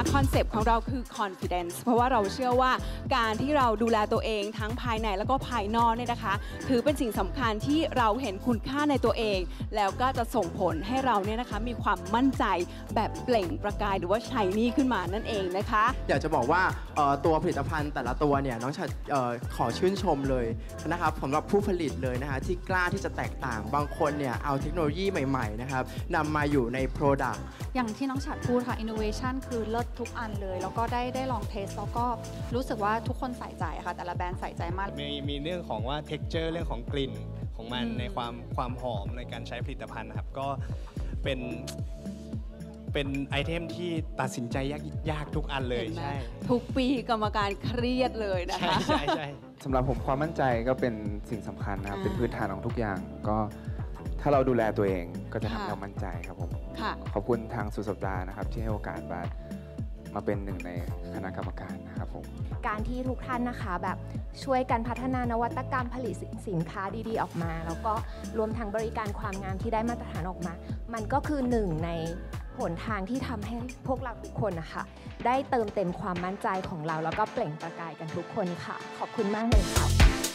คอนเซปต์ของเราคือ confidence เพราะว่าเราเชื่อว่าการที่เราดูแลตัวเองทั้งภายในแล้วก็ภายนอกเนี่ยนะคะถือเป็นสิ่งสำคัญที่เราเห็นคุณค่าในตัวเองแล้วก็จะส่งผลให้เราเนี่ยนะคะมีความมั่นใจแบบเปล่งประกายหรือว่า shiny ขึ้นมานั่นเองนะคะอยากจะบอกว่าตัวผลิตภัณฑ์แต่ละตัวเนี่ยน้องฉัดขอชื่นชมเลยนะครับสำหรับผู้ผลิตเลยนะคะที่กล้าที่จะแตกต่างบางคนเนี่ยเอาเทคโนโลยีใหม่ๆนะครับนำมาอยู่ใน Product อย่างที่น้องฉัดพูดค่ะ innovation คือเลิศทุกอันเลยแล้วก็ได้ลองเทสแล้วก็รู้สึกว่าทุกคนใส่ใจค่ะแต่ละแบรนด์ใส่ใจมากมีเรื่องของว่า texture เรื่องของกลิ่นของมันในความหอมในการใช้ผลิตภัณฑ์นะครับก็เป็นไอเทมที่ตัดสินใจยากทุกอันเลยใช่ทุกปีกรรมการเครียดเลยนะคะใช่สำหรับผมความมั่นใจก็เป็นสิ่งสำคัญนะครับเป็นพื้นฐานของทุกอย่างก็ถ้าเราดูแลตัวเองก็จะทำให้เรามั่นใจครับผมขอบคุณทางสุดสัปดาห์นะครับที่ให้โอกาสมาเป็นหนึ่งในคณะกรรมการนะครับผมการที่ทุกท่านนะคะแบบช่วยกันพัฒนานวัตกรรมผลิตสินค้าดีๆออกมาแล้วก็รวมทั้งบริการความงามที่ได้มาตรฐานออกมามันก็คือหนึ่งในหนทางที่ทำให้พวกเราทุกคนนะคะได้เติมเต็มความมั่นใจของเราแล้วก็เปล่งประกายกันทุกคนค่ะขอบคุณมากเลยค่ะ